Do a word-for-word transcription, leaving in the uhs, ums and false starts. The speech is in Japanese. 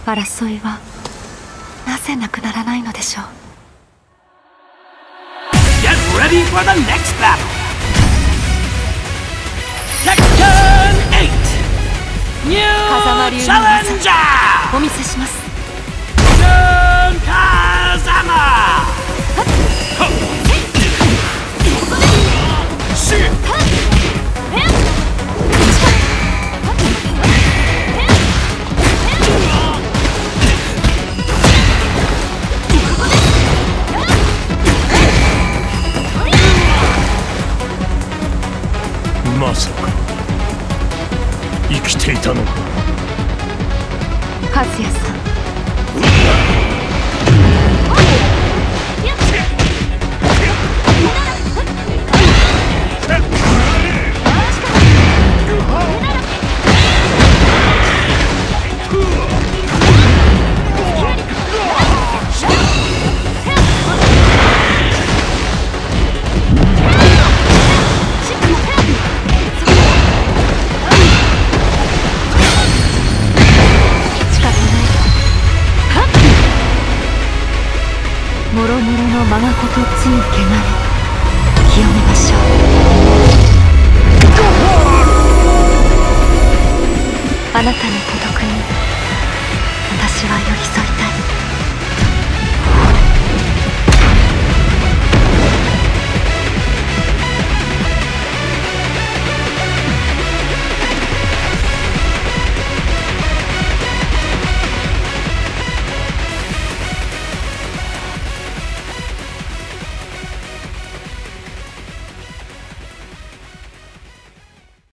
争いはなぜなくならないのでしょう。 Get ready for the next battle! Tekken エイト New 風間流の技 Challenger! お見せします。 Jun Kazama! Shit! まさか生きていたのか。 和也さん、もろもろのまがことつむけがれ清めましょう。あなたの孤独に私は寄り添い